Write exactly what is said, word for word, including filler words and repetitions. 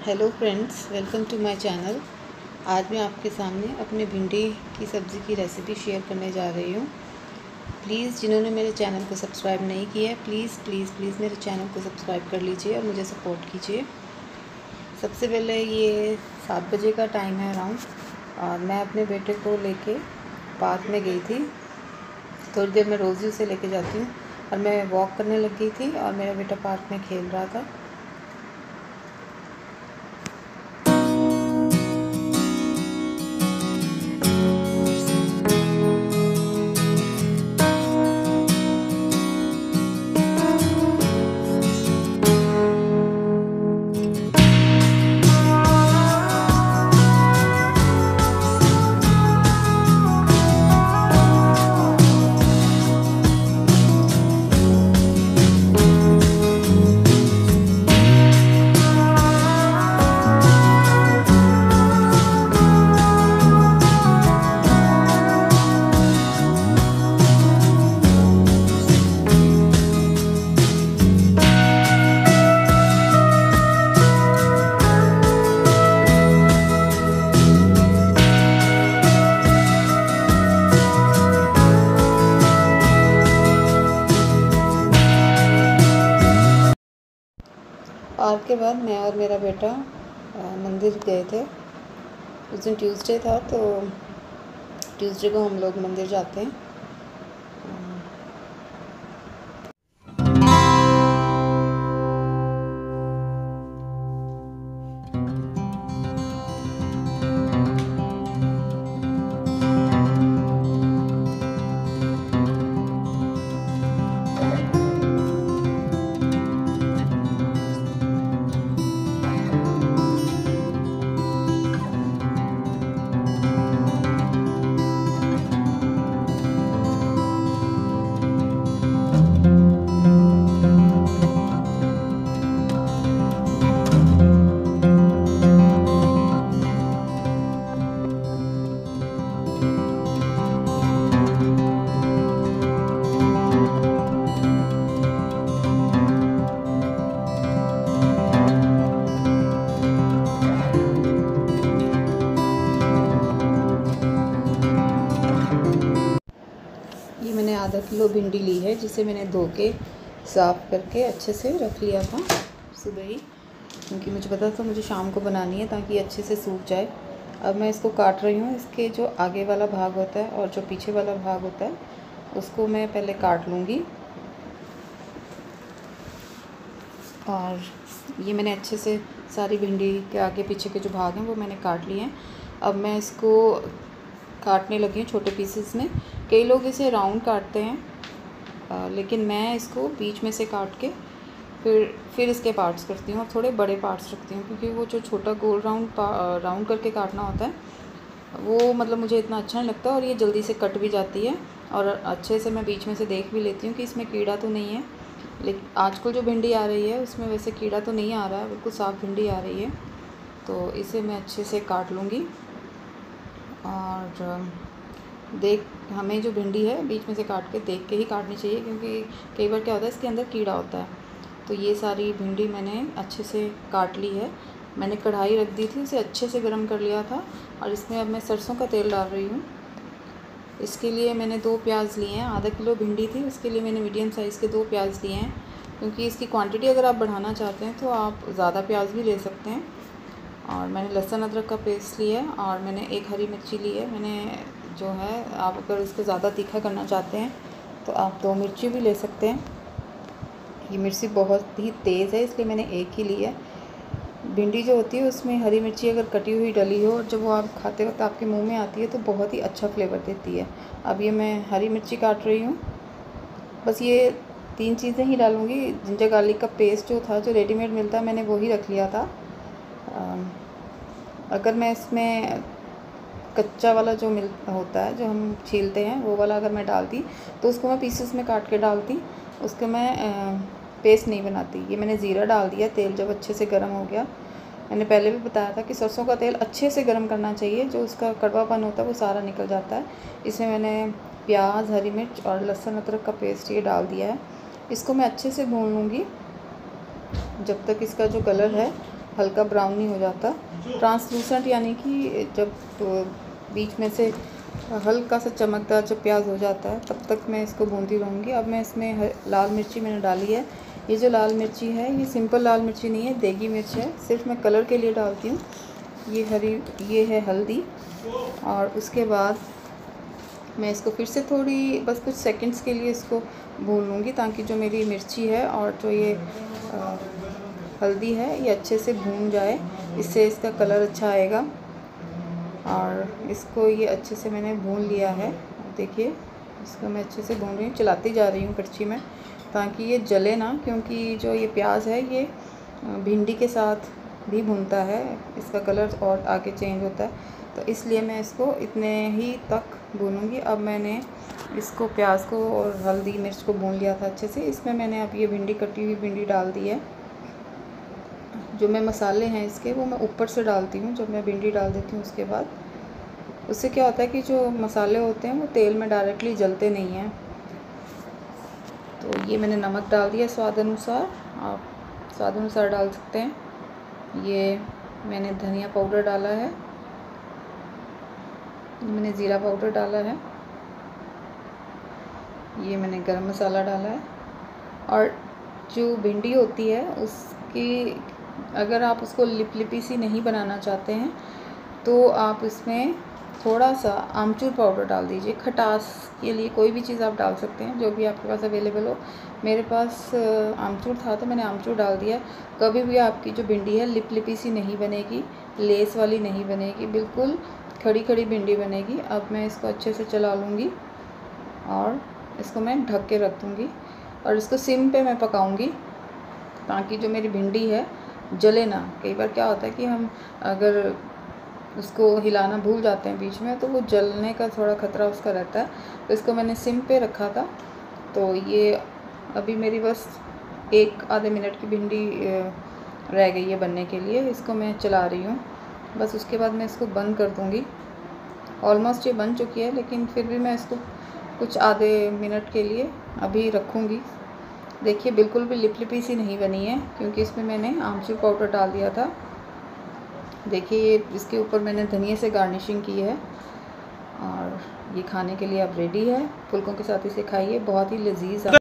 Hello friends, welcome to my channel. आज मैं आपके सामने अपने भिंडी की सब्ज़ी की रेसिपी शेयर करने जा रही हूँ। प्लीज़ जिन्होंने मेरे चैनल को सब्सक्राइब नहीं किया है, प्लीज़ प्लीज़ प्लीज़ मेरे चैनल को सब्सक्राइब कर लीजिए और मुझे सपोर्ट कीजिए। सबसे पहले ये सात बजे का टाइम है अराउंड, और मैं अपने बेटे को लेके पार्क में गई थी। थोड़ी देर मैं रोज़ ही उसे लेके जाती हूँ, और मैं वॉक करने लग गई थी और मेरा बेटा पार्क में खेल रहा था। पार्क के बाद मैं और मेरा बेटा मंदिर गए थे। उस दिन ट्यूसडे था, तो ट्यूसडे को हम लोग मंदिर जाते हैं। ये मैंने आधा किलो भिंडी ली है, जिसे मैंने धो के साफ़ करके अच्छे से रख लिया था सुबह ही, क्योंकि मुझे पता था मुझे शाम को बनानी है ताकि अच्छे से सूख जाए। अब मैं इसको काट रही हूँ। इसके जो आगे वाला भाग होता है और जो पीछे वाला भाग होता है उसको मैं पहले काट लूँगी। और ये मैंने अच्छे से सारी भिंडी के आगे पीछे के जो भाग हैं वो मैंने काट लिए हैं। अब मैं इसको काटने लगी हूँ छोटे पीसेस में। कई लोग इसे राउंड काटते हैं, आ, लेकिन मैं इसको बीच में से काट के फिर फिर इसके पार्ट्स करती हूँ, और थोड़े बड़े पार्ट्स रखती हूँ, क्योंकि वो जो छोटा गोल राउंड राउंड करके काटना होता है वो मतलब मुझे इतना अच्छा नहीं लगता, और ये जल्दी से कट भी जाती है। और अच्छे से मैं बीच में से देख भी लेती हूँ कि इसमें कीड़ा तो नहीं है। लेकिन आजकल जो भिंडी आ रही है उसमें वैसे कीड़ा तो नहीं आ रहा है, बिल्कुल साफ़ भिंडी आ रही है। तो इसे मैं अच्छे से काट लूँगी। और देख हमें जो भिंडी है बीच में से काट के देख के ही काटनी चाहिए, क्योंकि कई बार क्या होता है इसके अंदर कीड़ा होता है। तो ये सारी भिंडी मैंने अच्छे से काट ली है। मैंने कढ़ाई रख दी थी, उसे अच्छे से गर्म कर लिया था, और इसमें अब मैं सरसों का तेल डाल रही हूँ। इसके लिए मैंने दो प्याज लिए हैं। आधा किलो भिंडी थी, उसके लिए मैंने मीडियम साइज़ के दो प्याज लिए हैं, क्योंकि इसकी क्वांटिटी अगर आप बढ़ाना चाहते हैं तो आप ज़्यादा प्याज भी ले सकते हैं। और मैंने लहसुन अदरक का पेस्ट लिया है, और मैंने एक हरी मिर्ची ली है। मैंने जो है, आप अगर इसको ज़्यादा तीखा करना चाहते हैं तो आप दो मिर्ची भी ले सकते हैं। ये मिर्ची बहुत ही तेज़ है, इसलिए मैंने एक ही ली है। भिंडी जो होती है उसमें हरी मिर्ची अगर कटी हुई डली हो और जब वो आप खाते वक्त आपके मुंह में आती है तो बहुत ही अच्छा फ्लेवर देती है। अब ये मैं हरी मिर्ची काट रही हूँ। बस ये तीन चीज़ें ही डालूँगी। जिंजर गार्लिक का पेस्ट जो था, जो रेडीमेड मिलता है, मैंने वो ही रख लिया था। अगर मैं इसमें कच्चा वाला जो मिल होता है, जो हम छीलते हैं, वो वाला अगर मैं डालती तो उसको मैं पीसेस में काट के डालती, उसको मैं पेस्ट नहीं बनाती। ये मैंने ज़ीरा डाल दिया। तेल जब अच्छे से गर्म हो गया, मैंने पहले भी बताया था कि सरसों का तेल अच्छे से गर्म करना चाहिए, जो उसका कड़वापन होता है वो सारा निकल जाता है। इसमें मैंने प्याज, हरी मिर्च और लहसुन अदरक का पेस्ट ये डाल दिया है। इसको मैं अच्छे से भून लूँगी जब तक इसका जो कलर है हल्का ब्राउन नहीं हो जाता, ट्रांसलूसेंट, यानी कि जब तो बीच में से हल्का सा चमकदार जब प्याज हो जाता है तब तक मैं इसको भूनती रहूँगी। अब मैं इसमें लाल मिर्ची मैंने डाली है। ये जो लाल मिर्ची है ये सिंपल लाल मिर्ची नहीं है, देगी मिर्च है, सिर्फ मैं कलर के लिए डालती हूँ। ये हरी ये है हल्दी। और उसके बाद मैं इसको फिर से थोड़ी बस कुछ सेकंड्स के लिए इसको भून लूँगी, ताकि जो मेरी मिर्ची है और जो ये आ, हल्दी है ये अच्छे से भून जाए, इससे इसका कलर अच्छा आएगा। और इसको ये अच्छे से मैंने भून लिया है। देखिए इसको मैं अच्छे से भून रही हूँ, चलाती जा रही हूँ कड़छी में, ताकि ये जले ना, क्योंकि जो ये प्याज है ये भिंडी के साथ भी भूनता है, इसका कलर और आगे चेंज होता है, तो इसलिए मैं इसको इतने ही तक भूनूंगी। अब मैंने इसको प्याज को और हल्दी मिर्च को भून लिया था अच्छे से। इसमें मैंने अब ये भिंडी कटी हुई भिंडी डाल दी है। जो मैं मसाले हैं इसके वो मैं ऊपर से डालती हूँ, जब मैं भिंडी डाल देती हूँ उसके बाद। उससे क्या होता है कि जो मसाले होते हैं वो तेल में डायरेक्टली जलते नहीं हैं। तो ये मैंने नमक डाल दिया स्वाद अनुसार, आप स्वाद अनुसार डाल सकते हैं। ये मैंने धनिया पाउडर डाला है, मैंने ज़ीरा पाउडर डाला है, ये मैंने गरम मसाला डाला है। और जो भिंडी होती है उसकी अगर आप उसको लिप लिपी सी नहीं बनाना चाहते हैं तो आप इसमें थोड़ा सा आमचूर पाउडर डाल दीजिए। खटास के लिए कोई भी चीज़ आप डाल सकते हैं, जो भी आपके पास अवेलेबल हो। मेरे पास आमचूर था तो मैंने आमचूर डाल दिया। कभी भी आपकी जो भिंडी है लिप लिपी सी नहीं बनेगी, लेस वाली नहीं बनेगी, बिल्कुल खड़ी खड़ी भिंडी बनेगी। अब मैं इसको अच्छे से चला लूँगी और इसको मैं ढक के रख दूँगी और इसको सिम पे मैं पकाऊँगी, ताकि जो मेरी भिंडी है जले ना। कई बार क्या होता है कि हम अगर उसको हिलाना भूल जाते हैं बीच में तो वो जलने का थोड़ा ख़तरा उसका रहता है। तो इसको मैंने सिम पे रखा था। तो ये अभी मेरी बस एक आधे मिनट की भिंडी रह गई है बनने के लिए, इसको मैं चला रही हूँ बस। उसके बाद मैं इसको बंद कर दूँगी। ऑलमोस्ट ये बन चुकी है, लेकिन फिर भी मैं इसको कुछ आधे मिनट के लिए अभी रखूँगी। देखिए बिल्कुल भी लिप लिपी सी नहीं बनी है, क्योंकि इसमें मैंने आमचूर पाउडर डाल दिया था। देखिए ये इसके ऊपर मैंने धनिया से गार्निशिंग की है और ये खाने के लिए अब रेडी है। फुल्कों के साथ इसे खाइए, बहुत ही लजीज।